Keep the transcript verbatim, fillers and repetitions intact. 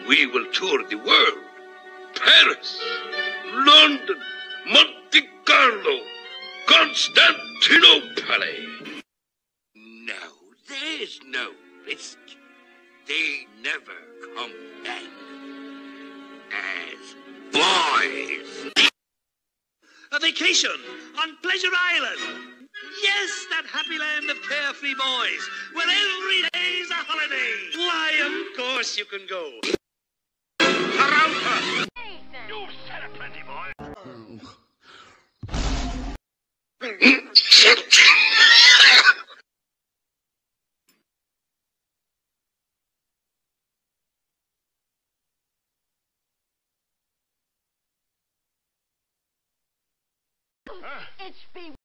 We will tour the world. Paris, London, Monte Carlo, Constantinople. No, there's no risk. They never come back as boys. A vacation on Pleasure Island. Yes, that happy land of carefree boys, where every day's a holiday. Why, of course you can go. Taranta! You've said it plenty, boy. It's been